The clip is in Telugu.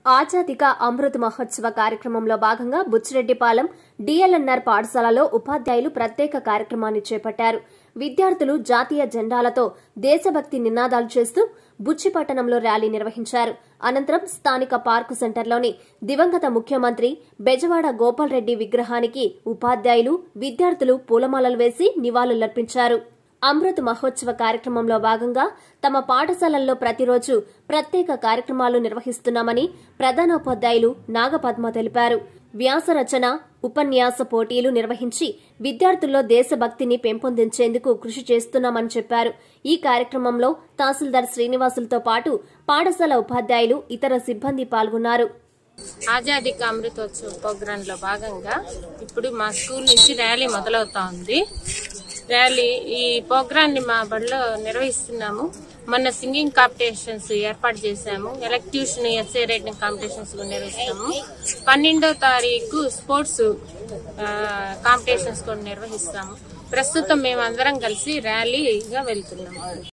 ఆజాదిక అమృత్ మహోత్సవ కార్యక్రమంలో భాగంగా బుచ్చిరెడ్డిపాలెం డిఎల్ఎన్ఆర్ పాఠశాలలో ఉపాధ్యాయులు ప్రత్యేక కార్యక్రమాన్ని చేపట్టారు. విద్యార్థులు జాతీయ జెండాలతో దేశభక్తి నినాదాలు చేస్తూ బుచ్చి పట్టణంలో ర్యాలీ నిర్వహించారు. అనంతరం స్థానిక పార్కు సెంటర్లోని దివంగత ముఖ్యమంత్రి బెజవాడ గోపాల్ రెడ్డి విగ్రహానికి ఉపాధ్యాయులు, విద్యార్థులు పూలమాలలు వేసి నివాళులర్పించారు. అమృత్ మహోత్సవ కార్యక్రమంలో భాగంగా తమ పాఠశాలల్లో ప్రతిరోజు ప్రత్యేక కార్యక్రమాలు నిర్వహిస్తున్నామని ప్రధానోపాధ్యాయులు నాగపద్మ తెలిపారు. వ్యాసరచన, ఉపన్యాస పోటీలు నిర్వహించి విద్యార్థుల్లో దేశభక్తిని పెంపొందించేందుకు కృషి చేస్తున్నామని చెప్పారు. ఈ కార్యక్రమంలో తహసీల్దార్ శ్రీనివాసులతో పాటు పాఠశాల ఉపాధ్యాయులు, ఇతర సిబ్బంది పాల్గొన్నారు. ఆజాదిక అమృతోత్సవ ప్రోగ్రాం లో భాగంగా ఇప్పుడు మా స్కూల్ నుంచి ర్యాలీ మొదలవుతా ఉంది. ఈ ప్రోగ్రాం ని మా బడిలో నిర్వహిస్తున్నాము. మొన్న సింగింగ్ కాంపిటీషన్స్ ఏర్పాటు చేశాము. ఎలక్ట్యూషన్, ఎస్ఏ రైటింగ్ కాంపిటీషన్స్ నిర్వహిస్తాము. 12వ తారీఖు స్పోర్ట్స్ కాంపిటీషన్స్ కూడా నిర్వహిస్తాము. ప్రస్తుతం మేమందరం కలిసి ర్యాలీగా వెళ్తున్నాము.